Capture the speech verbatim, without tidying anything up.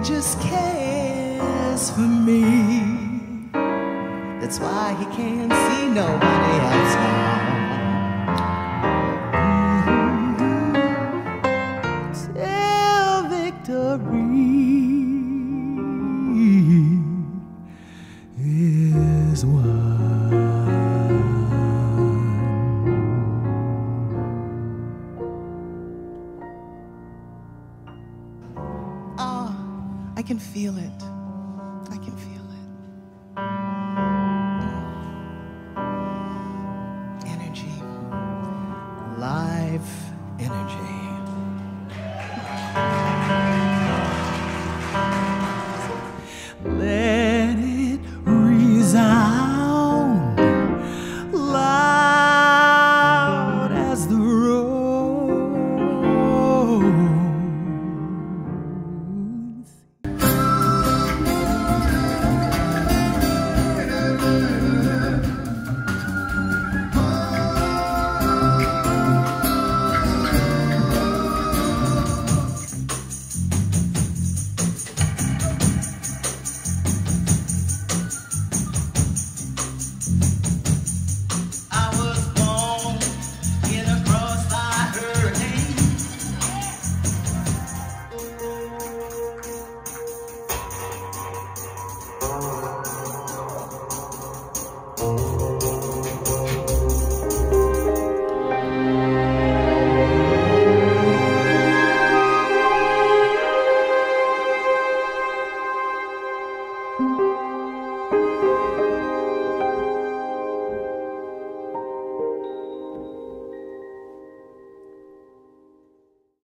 just cares for me. That's why he can't see nobody else now. Mm-hmm. Till victory is won. Ah, I can feel it. I can feel it. Live energy. Let it resound loud as the roads. Thank you.